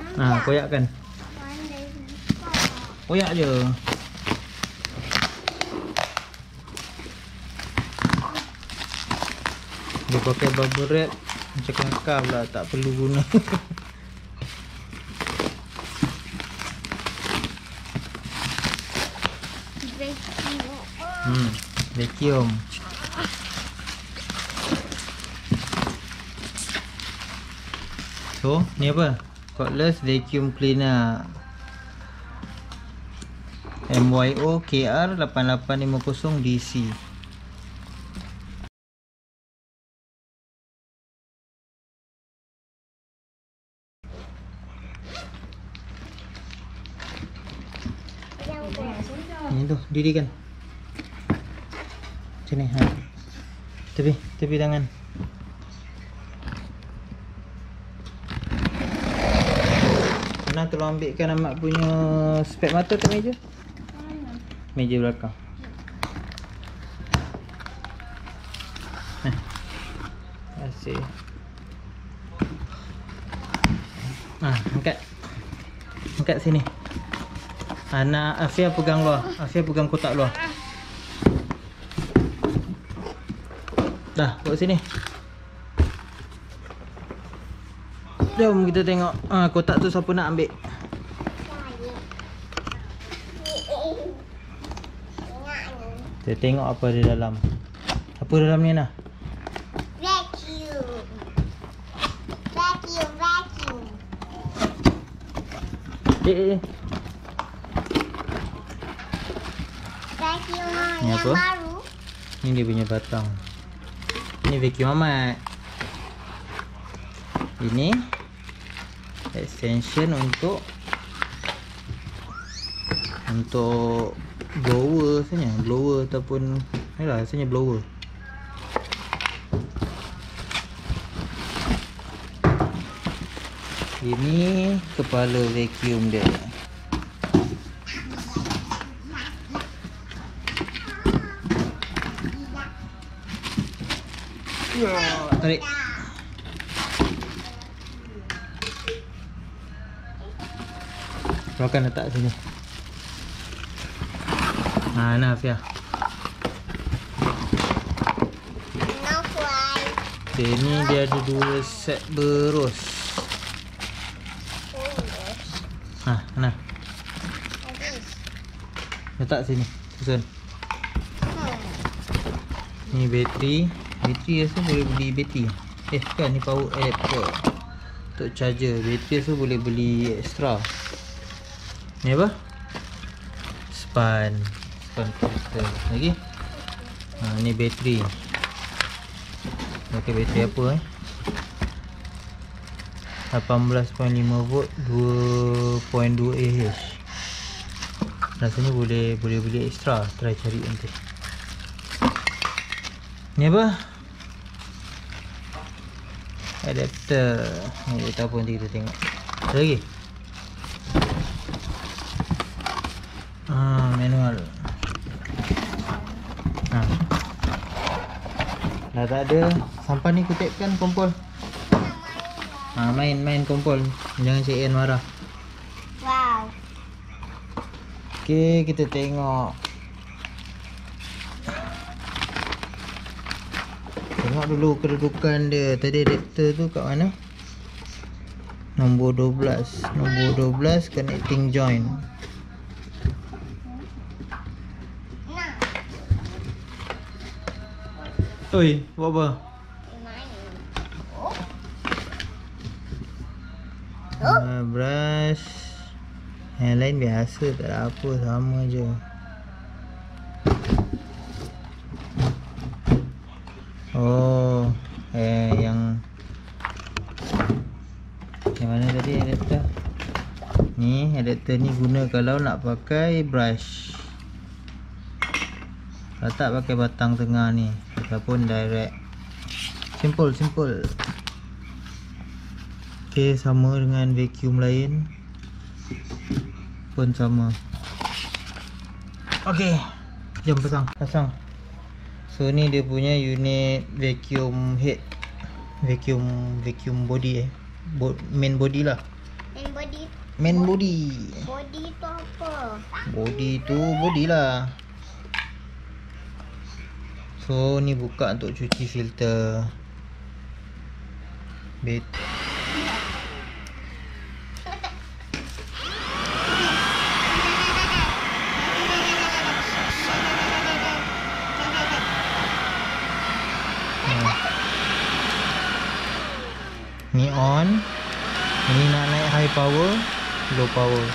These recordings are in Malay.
Nah, koyakkan. Koyak je. Dia pakai bubble wrap macam kelakar pula, tak perlu guna. Vacuum. So, ni apa? Cordless vacuum cleaner MYO KR 8850 DC. Ini tu, dirikan. Sini, ha. Tepi tangan. Mana tolong ambilkan Amat punya spek mata kat meja. Meja belakang. Terima kasih. Angkat sini. Anak Afia pegang luar. Afia pegang kotak luar. Dah, bawa sini. Jom kita tengok kotak tu siapa nak ambil. Kita tengok apa di dalam. Apa dalam ni nah? Vacuum. Vacuum Ni yang apa? baru. Ni dia punya batang. Ini vacuum Amat. Ini extension untuk blower rasanya, blower ataupun yalah rasanya blower. Ini kepala vacuum dia. Tarik. Akan letak sini. Nah, Afia. Ini dia ada 2 set berus. Nah. Letak sini. Susun. Ni bateri. Bateri rasa boleh beli bateri. Kan ni power adapter untuk charger. Bateri rasa boleh beli extra. Ni apa? Span filter lagi. Ni bateri. Pakai bateri apa 18.5 volt 2.2 Ah. Rasanya boleh beli extra. Try cari nanti. Ni apa? Adapter. Ni tak apa, nanti kita tengok. Ada lagi? Manual. Dah tak ada. Sampah ni kutipkan kompol. Main kompol. Jangan Cik Ian marah. Wow. Okey, kita tengok. Tengok dulu kedudukan dia. Tadi adapter tu kat mana? Nombor 12. Nombor 12 connecting joint. Oi, buat apa? Brush. Yang lain biasa, tak ada apa, sama je. Oh, yang mana tadi adapter? Ni adapter ni guna kalau nak pakai brush. Kalau tak pakai batang tengah ni ataupun direct. Simple. Okey, sama dengan vacuum lain pun sama. Okey, jom pasang. So ni dia punya unit vacuum head, vacuum body main body lah. And body. Main body. Body tu apa? Body tu body lah. So ni buka untuk cuci filter. Ni on. Ini nak naik high power, low power.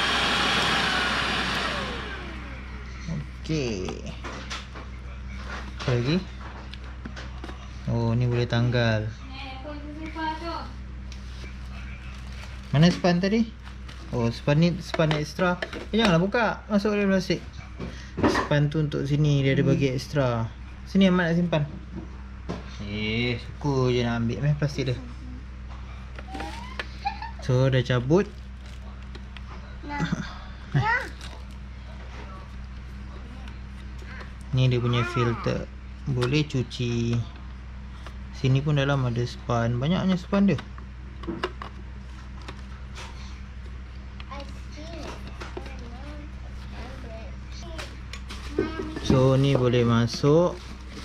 Okey. Apa lagi? Oh, ni boleh tanggal. Mana span tadi? Oh, span ni span extra. Janganlah buka. Masuk dalam plastik. Span tu untuk sini, dia ada bagi extra. Sini Ahmad nak simpan. Suka je nak ambil plastik dia. So dah cabut. Ni dia punya filter. Boleh cuci. Sini pun dalam ada span. Banyaknya span dia. So ni boleh masuk.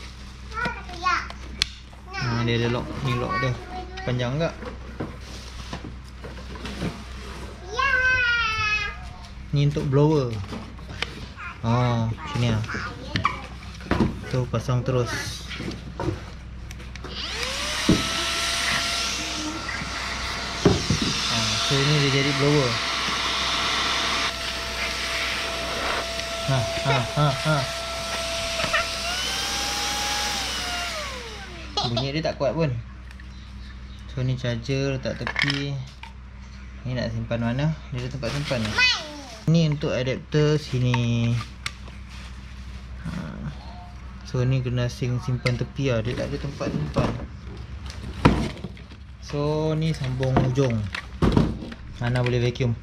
Dia ada lock. Ni lock dia. Panjang tak? Ni untuk blower. Oh, sini lah. Tu pasang terus. So ni dia jadi blower. Bunyi dia tak kuat pun. So ni charger letak tepi. Ni nak simpan mana? Dia ada tempat simpan ni. Ni untuk adapter sini. So ni kena simpan tepi lah. Dia tak ada tempat simpan. So ni sambung ujung. Mana boleh vacuum.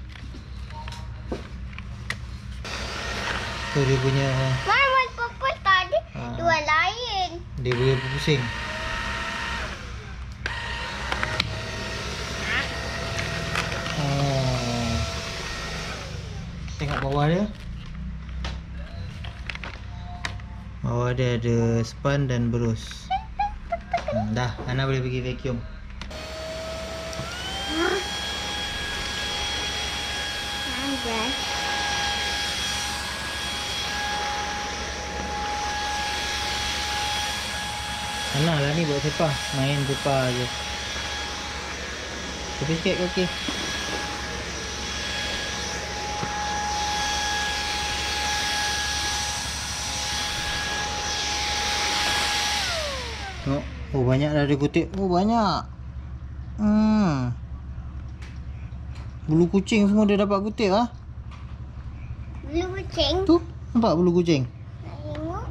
So dia punya Mama purple tadi dua lain. Dia boleh pusing. Tengok bawah dia. Bawah dia ada span dan berus. Dah, Ana boleh pergi vacuum. Ana lah ni buat sepah. Main sepah je. Tepi sikit ke okey? Oh banyak dah ada kutip. Oh banyak. Bulu kucing semua dia dapat kutip ah. Bulu kucing. Tu, nampak bulu kucing? Tengok.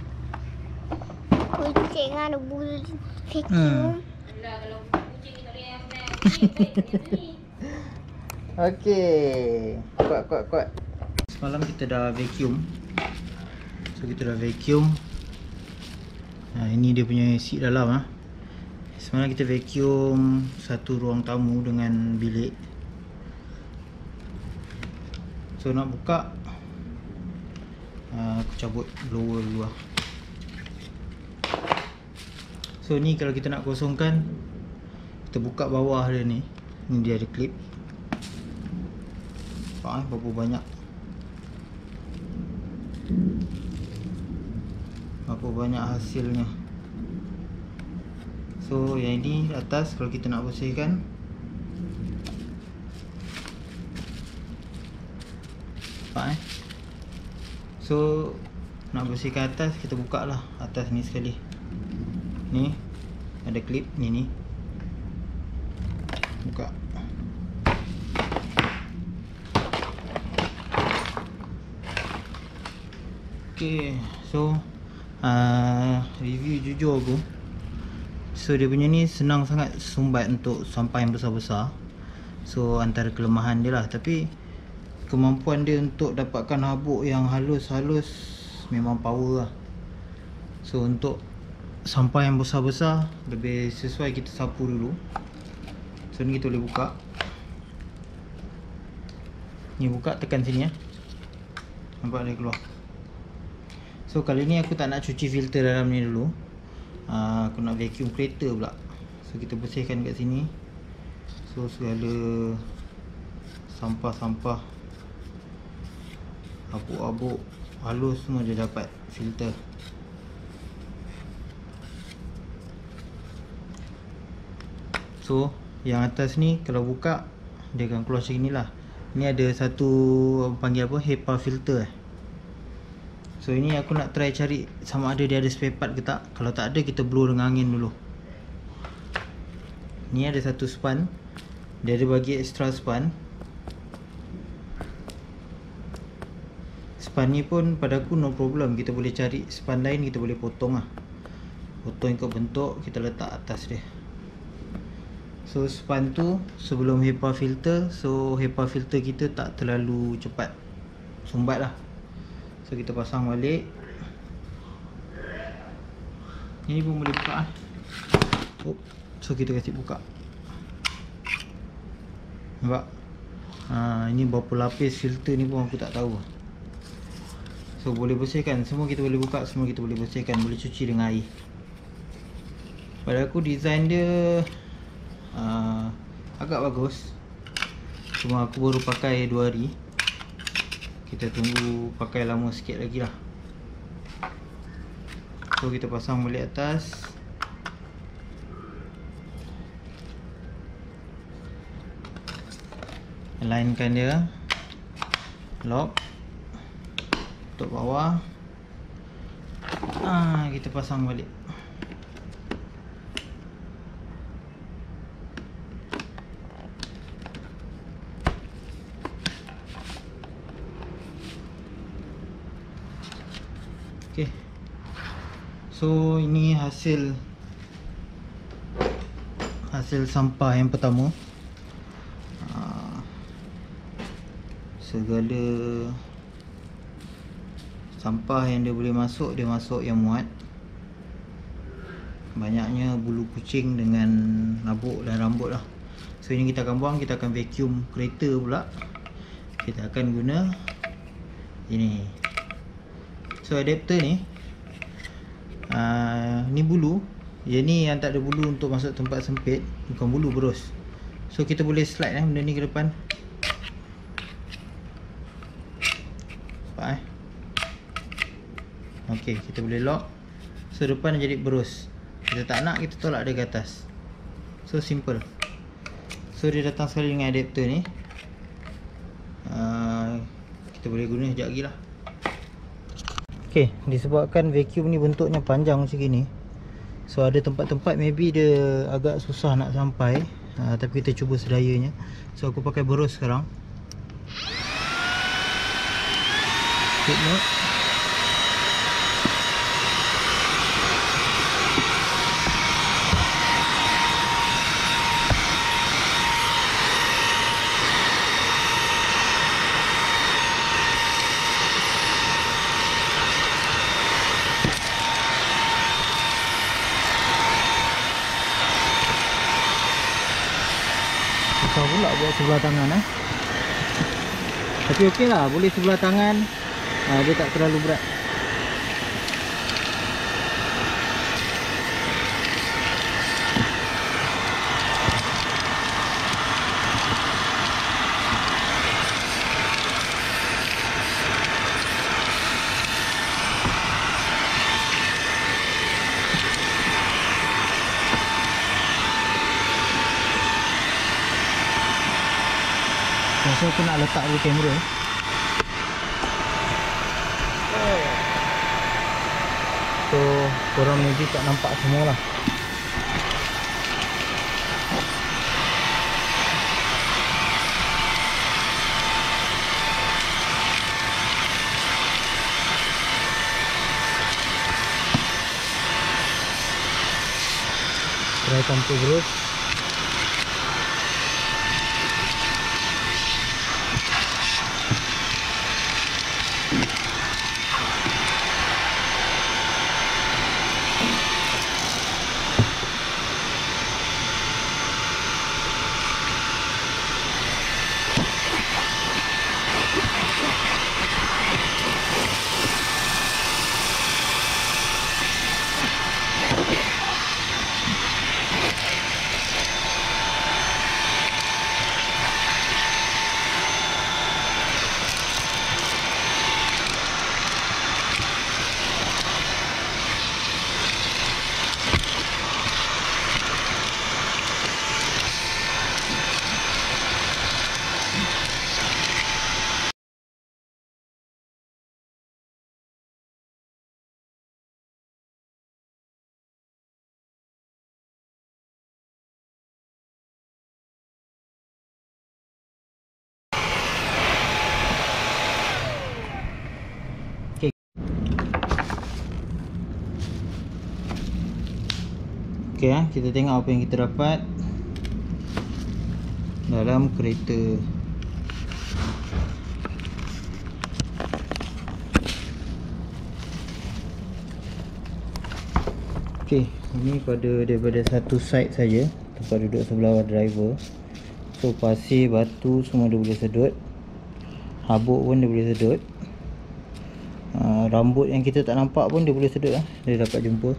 Kucing ada bulu vacuum. Kalau kucing tak ada yang ni. Okey. Kuat. Semalam kita dah vacuum. So kita dah vacuum. Ini dia punya seat dalam . Semalam kita vacuum satu ruang tamu dengan bilik. So nak buka, aku cabut blower dulu lah. So ni kalau kita nak kosongkan, kita buka bawah dia ni. Ni dia ada klip. Nampak berapa banyak. Berapa banyak hasilnya. So yang ini atas kalau kita nak bersihkan. Nampak So nak bersihkan atas, kita buka lah atas ni sekali. Ni ada klip ni. Buka. Okay, so review jujur aku. So dia punya ni senang sangat sumbat untuk sampah yang besar-besar. So antara kelemahan dia lah. Tapi kemampuan dia untuk dapatkan habuk yang halus-halus memang power lah. So untuk sampah yang besar-besar lebih sesuai kita sapu dulu. So ni kita boleh buka. Ni buka, tekan sini ya. Nampak dia keluar. So kali ni aku tak nak cuci filter dalam ni dulu. Aku nak vacuum kereta pula. So kita bersihkan kat sini. So segala sampah-sampah, abuk-abuk halus semua dia dapat filter. So yang atas ni kalau buka dia akan keluar macam inilah. Ni ada satu panggil apa, HEPA filter. So ini aku nak try cari sama ada dia ada spare part ke tak. Kalau tak ada, kita blow dengan angin dulu. Ni ada satu span. Dia ada bagi extra span. Span ni pun pada aku no problem. Kita boleh cari span lain, kita boleh potong lah. Potong ikut bentuk, kita letak atas dia. So span tu sebelum HEPA filter. So HEPA filter kita tak terlalu cepat sumbat lah. So kita pasang balik. Ini pun boleh buka lah. So kita kasi buka. Nampak? Ini berapa lapis filter ni pun aku tak tahu. So boleh bersihkan. Semua kita boleh buka, semua kita boleh bersihkan. Boleh cuci dengan air. Pada aku design dia agak bagus. Cuma aku baru pakai 2 hari. Kita tunggu pakai lama sikit lagi lah. So kita pasang balik atas. Alignkan dia. Lock. Tutup bawah. Kita pasang balik. Okay. So ini hasil sampah yang pertama. Segala sampah yang dia boleh masuk, dia masuk yang muat. Banyaknya bulu kucing dengan labuk dan rambut lah. So ini kita akan buang, kita akan vacuum kereta pula. Kita akan guna ini. So adapter ni ni bulu. Yang ni yang tak ada bulu untuk masuk tempat sempit. Bukan bulu, berus. So kita boleh slide benda ni ke depan. Nampak ok, kita boleh lock. So depan jadi berus. Kita tak nak, kita tolak dia ke atas. So simple. So dia datang sekali dengan adapter ni. Kita boleh guna sekejap lagi lah. Ok, disebabkan vacuum ni bentuknya panjang macam gini. So ada tempat-tempat maybe dia agak susah nak sampai. Tapi kita cuba sedayanya. So aku pakai berus sekarang. Take note. Susah pula buat sebelah tangan Tapi okey lah, boleh sebelah tangan. Dia tak terlalu berat. So aku nak letak dulu kamera. So korang maybe tak nampak semua lah. Try tanpa berus. Okey, kita tengok apa yang kita dapat dalam kereta. Okey, ini daripada satu side saja, tempat duduk sebelah driver. So pasir, batu semua dia boleh sedut, habuk pun dia boleh sedut, rambut yang kita tak nampak pun dia boleh sedut lah. Dia dapat jumpa.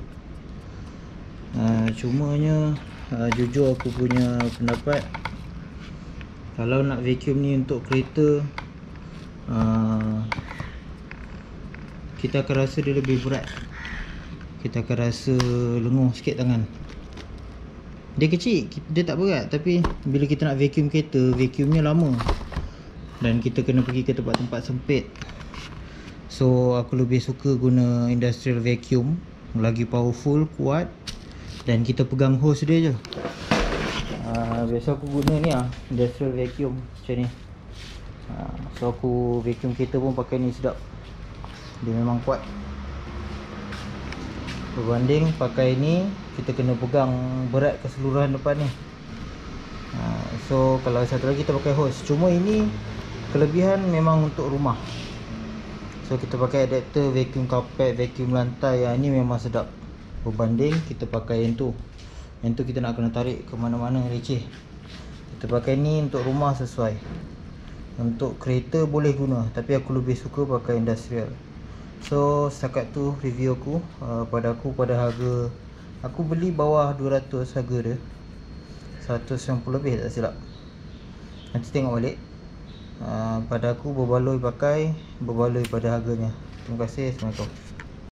Cumanya jujur aku punya pendapat, kalau nak vacuum ni untuk kereta, kita akan rasa dia lebih berat. Kita akan rasa lenguh sikit tangan. Dia kecil, dia tak berat. Tapi bila kita nak vacuum kereta, vacuumnya lama dan kita kena pergi ke tempat-tempat sempit. So aku lebih suka guna industrial vacuum, lagi powerful, kuat, dan kita pegang hose dia je. Biasa aku guna ni lah, industrial vacuum macam ni. So aku vacuum kereta pun pakai ni, sedap. Dia memang kuat. Berbanding pakai ni, kita kena pegang berat keseluruhan depan ni. So kalau satu lagi kita pakai hose. Cuma ini kelebihan memang untuk rumah. So kita pakai adapter vacuum carpet, vacuum lantai. Yang ni memang sedap. Berbanding kita pakai yang tu. Yang tu kita nak kena tarik ke mana-mana, leceh. Kita pakai ni untuk rumah sesuai. Untuk kereta boleh guna, tapi aku lebih suka pakai industrial. So setakat tu review aku. Pada harga, aku beli bawah 200 harga dia, 190 lebih tak silap. Nanti tengok balik. Pada aku berbaloi pakai, berbaloi pada harganya. Terima kasih. Assalamualaikum.